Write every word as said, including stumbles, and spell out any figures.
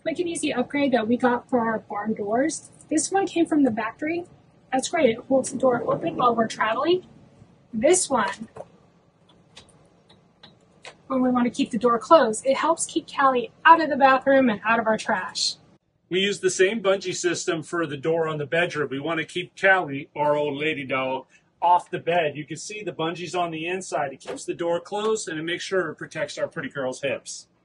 quick and easy upgrade that we got for our barn doors. This one came from the factory. That's great. It holds the door open while we're traveling. This one, when we want to keep the door closed, it helps keep Cali out of the bathroom and out of our trash. We use the same bungee system for the door on the bedroom. We want to keep Cali, our old lady dog, off the bed. You can see the bungees on the inside. It keeps the door closed and it makes sure it protects our pretty girl's hips.